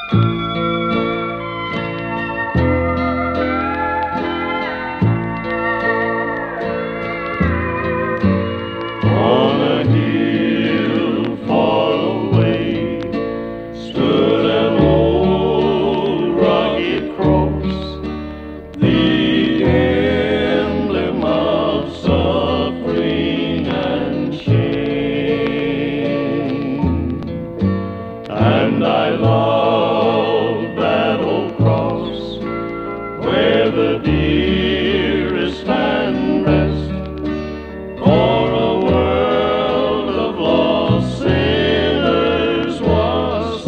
On a hill far away stood an old rugged cross, the emblem of suffering and shame. And I love that old cross where the dearest man rests, for a world of lost sinners was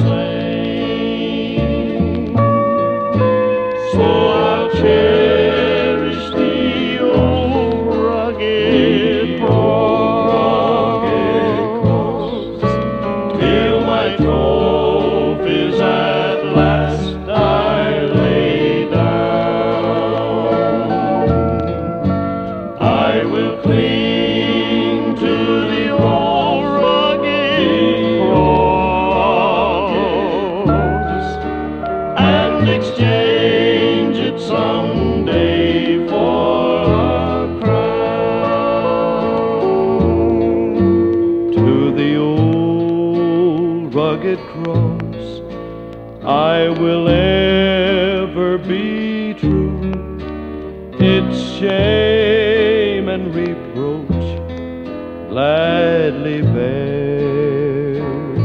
slain. So I'll cherish the old rugged cross till my trophies at last I lay down. I will cling to the old rugged cross and exchange it someday for a crown. To the old rugged cross I will ever be true. Its shame and reproach gladly bear.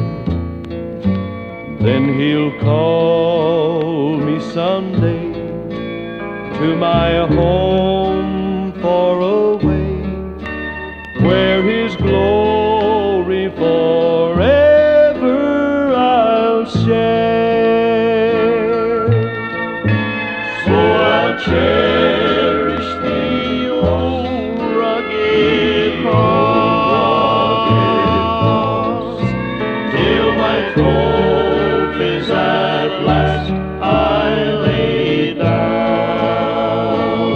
Then he'll call me someday to my home far away, where his glory forever I'll share. So I'll cherish the old rugged cross till my trophies at last I lay down.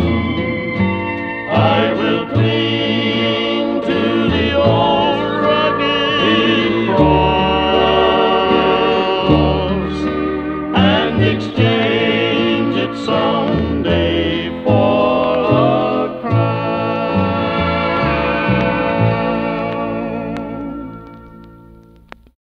I will cling to the old rugged cross and exchange